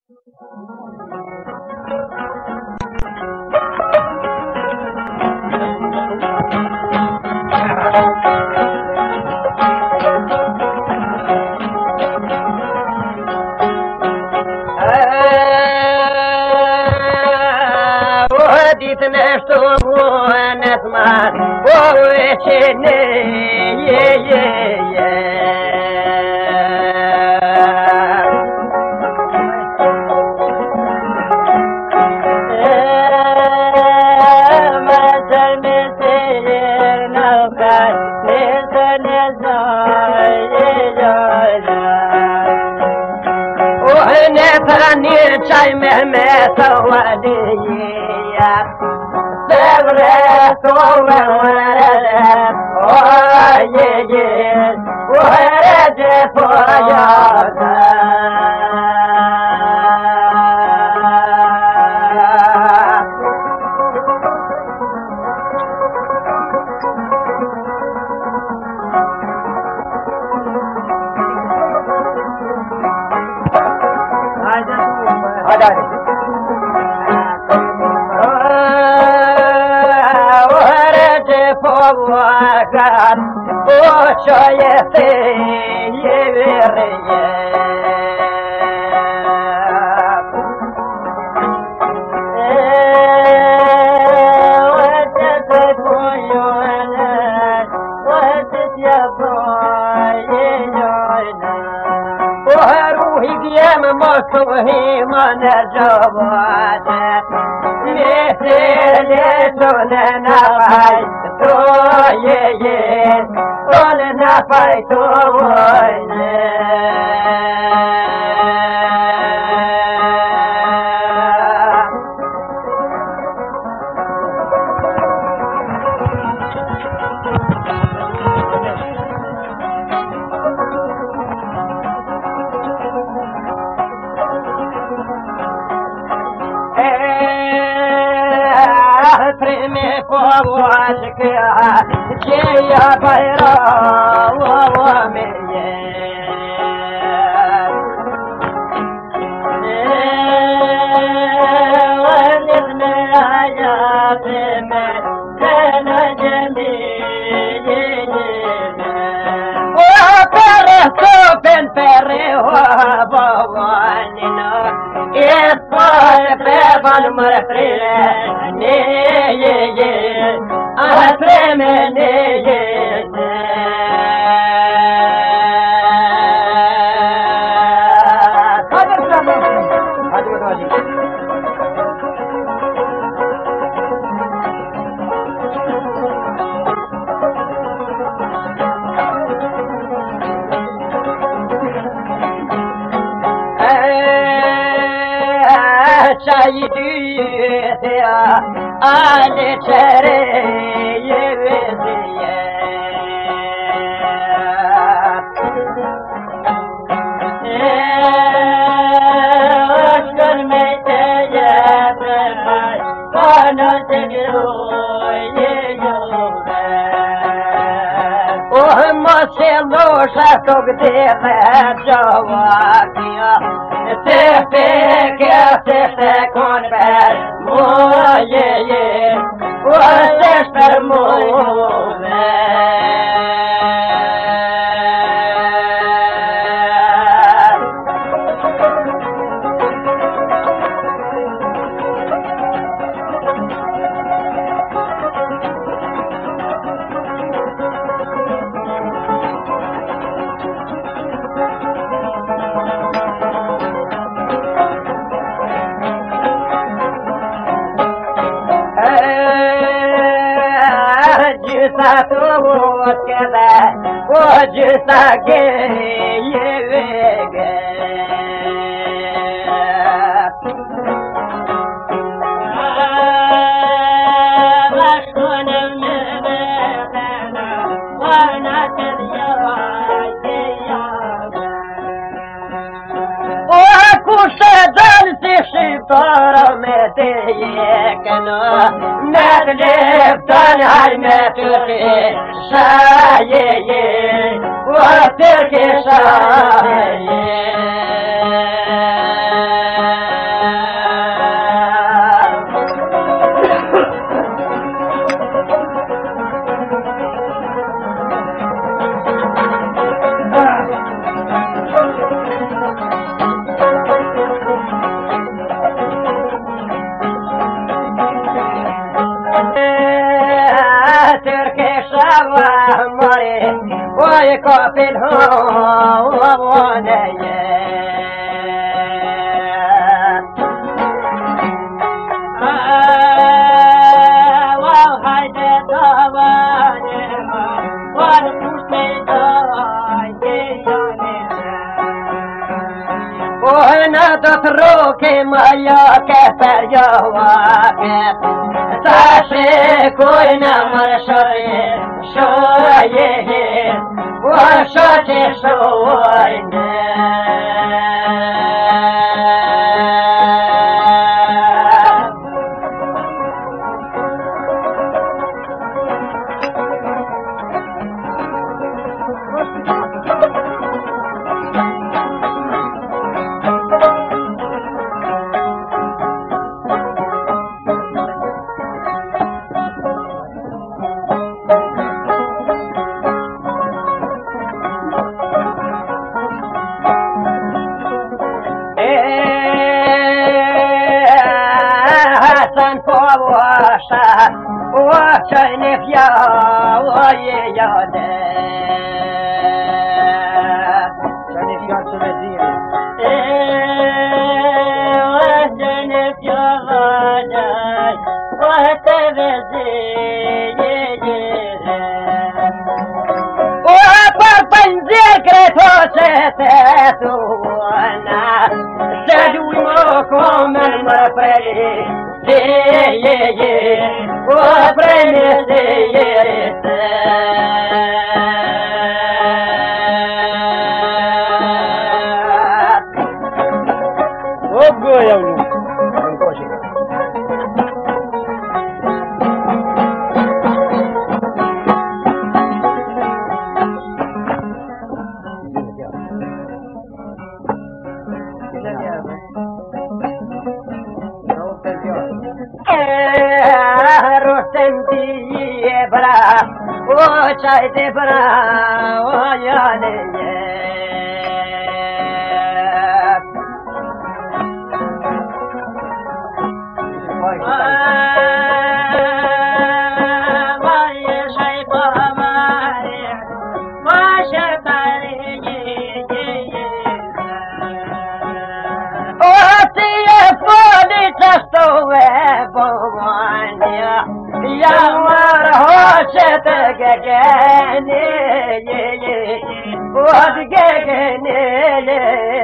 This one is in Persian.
وديت نشتم ونسمع ووشني ثاني شاي مهما سواليا سبرت وورد ويجي ورد فجاتا ورد فوقات وشايتي يبريا ودت فوقنا ودت يا باينا وروحي قيام مصوهي من الجواد مثل سننا فايتوين سننا فايتوين ترمي فوقك جيا بيرا ومية ولدنا حياتي من أنا جميل وفرحت بالفرح وبواننا إصبح بيبان مرفرين شايدي يا آل شري يبزيا أشكر متى بماي وانا تجرو يجوبا وهم سيلو شاكوك ديما جواكيا تفك تفكون بر مويه وتشبر مويه وكذا وجسك يبقى مشكون من أنا وانا وأكو شدال تشطر متيكنا نتلف تنهي متخي شايين وتركي شايين كافل هو وهنا تتركي ما يكفر جواك تاشي كوينا مرشري شويه وشاتي شوينا وشايني فيا وياده شايني فيا تبديني وشايني فيا غادي وتبديني وفرطن ذكرته ستتونا شدوي مكم المفري وشاي تبرا ويالي يا مرهوشة تقاقاني ودقاقاني